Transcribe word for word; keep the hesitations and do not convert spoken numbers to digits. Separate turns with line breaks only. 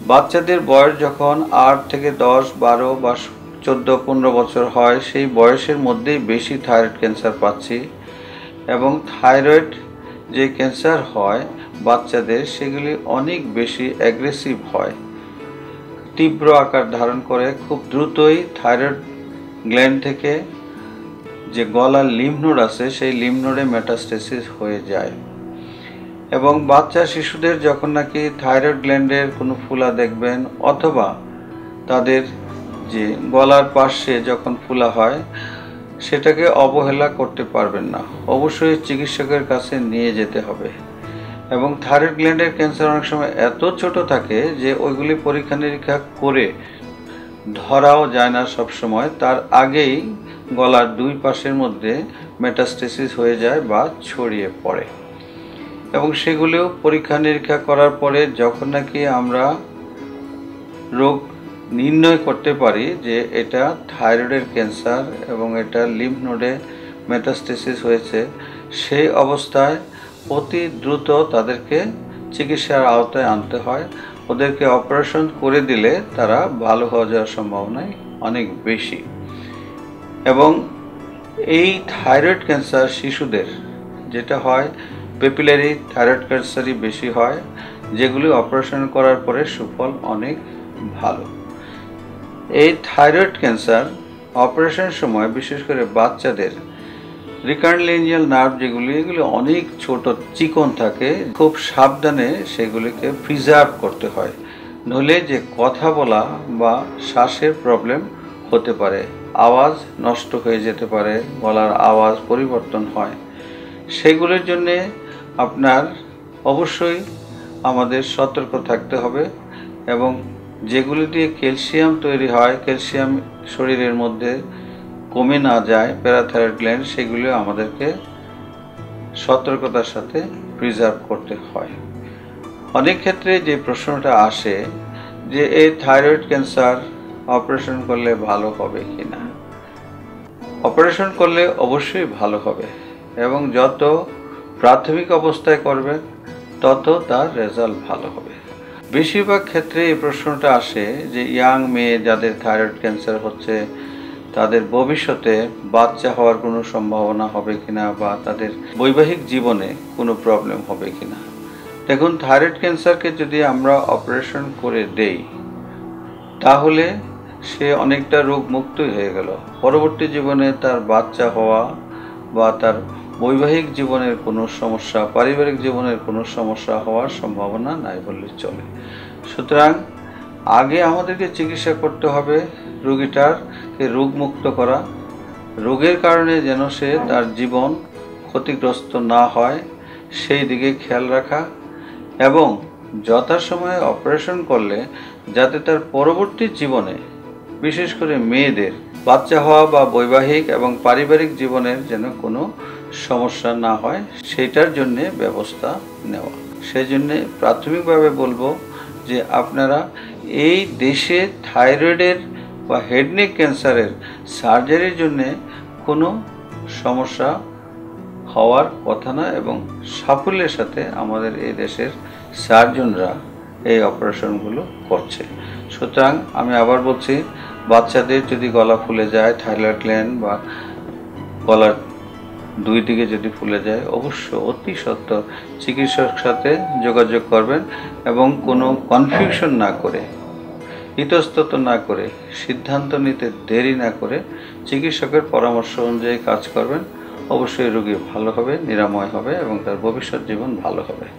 বাচ্চাদের বয়স যখন আট থেকে দশ বারো বা চোদ্দো পনেরো বছর হয় সেই বয়সের মধ্যেই বেশি থাইরয়েড ক্যান্সার পাচ্ছি এবং থাইরয়েড যে ক্যান্সার হয় বাচ্চাদের সেগুলি অনেক বেশি অ্যাগ্রেসিভ হয়, তীব্র আকার ধারণ করে, খুব দ্রুতই থাইরয়েড গ্ল্যান্ড থেকে যে গলার লিম্ফ নোড আছে সেই লিম্ফ নোডে মেটাস্টেসিস হয়ে যায়। এবং বাচ্চা শিশুদের যখন নাকি থাইরয়েড গ্ল্যান্ডের কোনো ফুলা দেখবেন অথবা তাদের যে গলার পাশে যখন ফুলা হয় সেটাকে অবহেলা করতে পারবেন না, অবশ্যই চিকিৎসকের কাছে নিয়ে যেতে হবে। এবং থাইরয়েড গ্ল্যান্ডের ক্যান্সার অনেক সময় এত ছোট থাকে যে ওইগুলি পরীক্ষা নিরীক্ষা করে ধরাও যায় না সব সময়, তার আগেই গলার দুই পাশের মধ্যে মেটাস্টেসিস হয়ে যায় বা ছড়িয়ে পড়ে। এবং সেগুলিও পরীক্ষা নিরীক্ষা করার পরে যখন নাকি আমরা রোগ নির্ণয় করতে পারি যে এটা থাইরয়েডের ক্যান্সার এবং এটা লিম্ফ নোডে মেটাস্টেসিস হয়েছে, সেই অবস্থায় অতি দ্রুত তাদেরকে চিকিৎসার আওতায় আনতে হয়। ওদেরকে অপারেশন করে দিলে তারা ভালো হয়ে যাওয়ার সম্ভাবনাই অনেক বেশি। এবং এই থাইরয়েড ক্যান্সার শিশুদের যেটা হয় পেপিলারি থাইরয়েড ক্যান্সারই বেশি হয়, যেগুলি অপারেশন করার পরে সুফল অনেক ভালো। এই থাইরয়েড ক্যান্সার অপারেশনের সময় বিশেষ করে বাচ্চাদের রিকারেন্ট লেঞ্জিয়াল নার্ভ যেগুলি এগুলি অনেক ছোট চিকন থাকে, খুব সাবধানে সেগুলিকে প্রিজার্ভ করতে হয়, নইলে যে কথা বলা বা শ্বাসের প্রবলেম হতে পারে, আওয়াজ নষ্ট হয়ে যেতে পারে, গলার আওয়াজ পরিবর্তন হয়। সেগুলির জন্যে আপনার অবশ্যই আমাদের সতর্ক থাকতে হবে। এবং যেগুলি দিয়ে ক্যালসিয়াম তৈরি হয়, ক্যালসিয়াম শরীরের মধ্যে কমে না যায় প্যারাথাইরয়েড গ্ল্যান্ড, সেগুলিও আমাদেরকে সতর্কতার সাথে প্রিজার্ভ করতে হয়। অনেক ক্ষেত্রে যে প্রশ্নটা আসে যে এই থাইরয়েড ক্যান্সার অপারেশন করলে ভালো হবে কি না, অপারেশন করলে অবশ্যই ভালো হবে এবং যত প্রাথমিক অবস্থায় করবেন তত তার রেজাল্ট ভালো হবে। বেশিরভাগ ক্ষেত্রে এই প্রশ্নটা আসে যে ইয়াং মেয়ে যাদের থাইরয়েড ক্যান্সার হচ্ছে তাদের ভবিষ্যতে বাচ্চা হওয়ার কোনো সম্ভাবনা হবে কিনা বা তাদের বৈবাহিক জীবনে কোনো প্রবলেম হবে কিনা। দেখুন, থাইরয়েড ক্যান্সারকে যদি আমরা অপারেশন করে দেই তাহলে সে অনেকটা রোগ মুক্তই হয়ে গেল। পরবর্তী জীবনে তার বাচ্চা হওয়া বা তার বৈবাহিক জীবনের কোনো সমস্যা, পারিবারিক জীবনের কোনো সমস্যা হওয়ার সম্ভাবনা নাই বললে চলে। সুতরাং আগে আমাদেরকে চিকিৎসা করতে হবে রোগীটারকে রোগমুক্ত করা, রোগের কারণে যেন সে তার জীবন ক্ষতিগ্রস্ত না হয় সেই দিকে খেয়াল রাখা এবং যথাসময়ে অপারেশন করলে যাতে তার পরবর্তী জীবনে বিশেষ করে মেয়েদের বাচ্চা হওয়া বা বৈবাহিক এবং পারিবারিক জীবনের যেন কোনো সমস্যা না হয় সেটার জন্যে ব্যবস্থা নেওয়া। সেই জন্যে প্রাথমিকভাবে বলবো যে আপনারা এই দেশে থাইরয়েডের বা হেড নেক ক্যান্সারের সার্জারির জন্যে কোনো সমস্যা হওয়ার কথা না এবং সাফল্যের সাথে আমাদের এই দেশের সার্জনরা এই অপারেশনগুলো করছে। সুতরাং আমি আবার বলছি, বাচ্চাদের যদি গলা ফুলে যায়, থাইরয়েড গ্ল্যান্ড বা গলার দুই দিকে যদি ফুলে যায়, অবশ্য অতি সত্বর চিকিৎসকের সাথে যোগাযোগ করবেন এবং কোনো কনফিউশন না করে, ইতস্তত না করে, সিদ্ধান্ত নিতে দেরি না করে চিকিৎসকের পরামর্শ অনুযায়ী কাজ করবেন। অবশ্যই রোগী ভালো হবে, নিরাময় হবে এবং তার ভবিষ্যৎ জীবন ভালো হবে।